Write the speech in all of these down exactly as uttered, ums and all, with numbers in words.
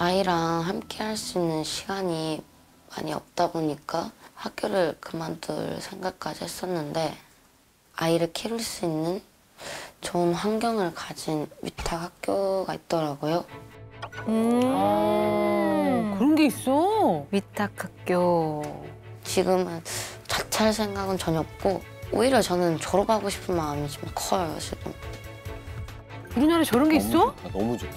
아이랑 함께 할 수 있는 시간이 많이 없다 보니까 학교를 그만둘 생각까지 했었는데 아이를 키울 수 있는 좋은 환경을 가진 위탁 학교가 있더라고요. 음, 아, 그런 게 있어? 위탁 학교. 지금은 자퇴할 생각은 전혀 없고 오히려 저는 졸업하고 싶은 마음이 좀 커요, 지금. 우리나라에 저런 게 있어? 좋다, 너무 좋다.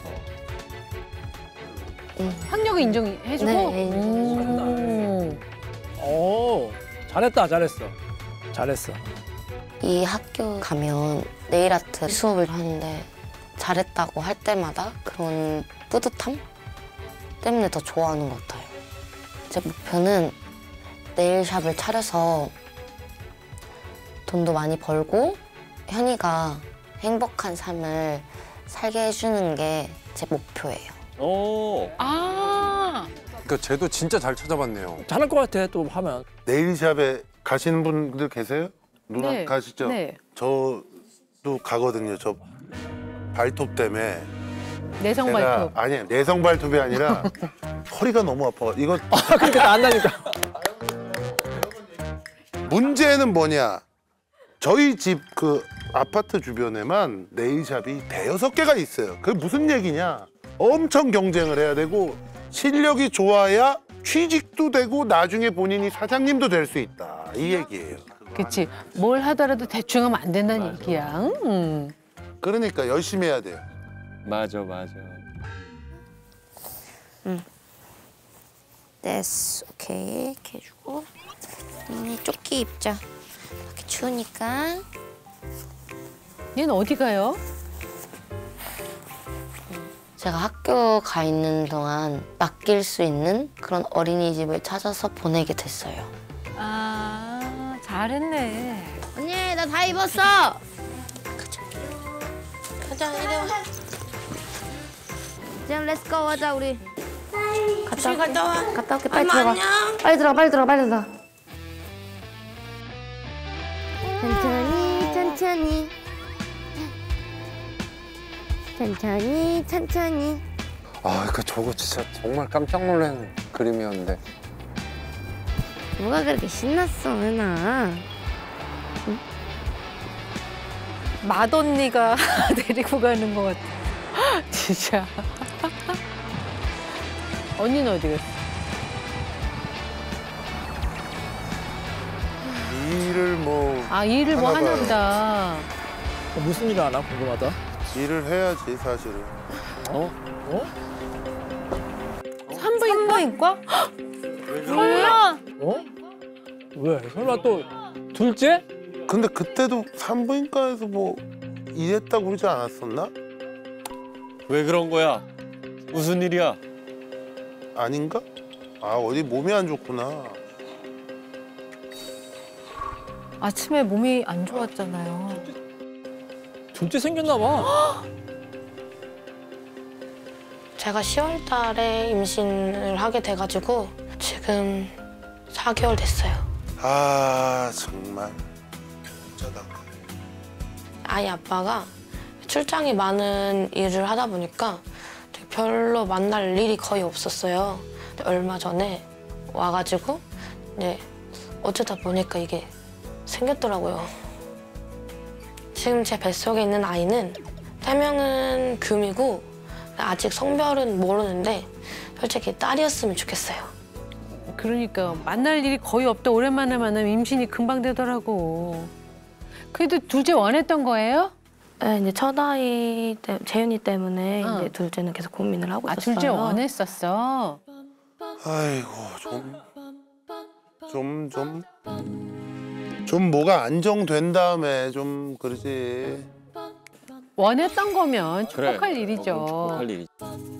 음. 학력을 인정해주고? 네, 오. 오, 잘했다, 잘했어. 잘했어. 이 학교 가면 네일 아트 수업을 하는데 잘했다고 할 때마다 그런 뿌듯함 때문에 더 좋아하는 것 같아요. 제 목표는 네일샵을 차려서 돈도 많이 벌고 현이가 행복한 삶을 살게 해주는 게 제 목표예요. 오. 아. 그러니까 쟤도 진짜 잘 찾아봤네요. 잘할 것 같아, 또 하면. 네일샵에 가시는 분들 계세요? 누나 네. 가시죠? 네. 저도 가거든요. 저 발톱 때문에. 내성 제가 발톱. 아니 내성 발톱이 아니라 허리가 너무 아파. 이거 아, 그렇게 다 안다니까. 문제는 뭐냐? 저희 집 그 아파트 주변에만 네일샵이 대여섯 개가 있어요. 그게 무슨 얘기냐? 엄청 경쟁을 해야 되고 실력이 좋아야 취직도 되고 나중에 본인이 사장님도 될 수 있다. 이 얘기예요. 그치. 뭘 하더라도 대충 하면 안 된다는 맞아. 얘기야. 음. 그러니까 열심히 해야 돼요. 맞아, 맞아. 응. 됐어. 오케이. 이렇게 해주고. 언니 조끼 입자. 이렇게 추우니까. 얘는 어디 가요? 제가 학교 가 있는 동안 맡길 수 있는 그런 어린이집을 찾아서 보내게 됐어요. 아, 잘했네. 언니, 나 다 입었어! 가자. 가자, 이리 와. 이제 렛츠고 하자, 우리. 갔다 올게. 갔다 와. 갔다 올게, 빨리 들어가. 안녕. 빨리 들어가, 빨리 들어가, 빨리 들어가. 천천히, 천천히. 천천히, 천천히. 아, 그러니까 저거 진짜 정말 깜짝 놀란 그림이었는데. 뭐가 그렇게 신났어, 은하. 응? 맏언니가 데리고 가는 것 같아. 진짜. 언니는 어디 갔어? 일을 뭐 아, 일을 뭐 하나 하나 봐요. 보다. 무슨 일을 하나 궁금하다. 일을 해야지 사실은. 어? 어? 산부인과? 설마? 어? 왜? 설마 또 둘째? 근데 그때도 산부인과에서 뭐 일했다고 그러지 않았었나? 왜 그런 거야? 무슨 일이야? 아닌가? 아 어디 몸이 안 좋구나. 아침에 몸이 안 좋았잖아요. 둘째 생겼나 봐. 제가 시월 달에 임신을 하게 돼가지고 지금 사 개월 됐어요. 아 정말 어쩌다. 아이 아빠가 출장이 많은 일을 하다 보니까 별로 만날 일이 거의 없었어요. 얼마 전에 와가지고 이제 어쩌다 보니까 이게 생겼더라고요. 지금 제 뱃속에 있는 아이는 태명은 금이고 아직 성별은 모르는데 솔직히 딸이었으면 좋겠어요. 그러니까 만날 일이 거의 없다. 오랜만에 만나면 임신이 금방 되더라고. 그래도 둘째 원했던 거예요? 네, 이제 첫 아이 때, 재윤이 때문에 어. 이제 둘째는 계속 고민을 하고 아, 있었어요. 둘째 원했었어. 아이고 좀 좀 좀 좀 뭐가 안정된 다음에 좀 그러지. 원했던 거면 그래. 축복할 일이죠. 어, 축복할 일이지.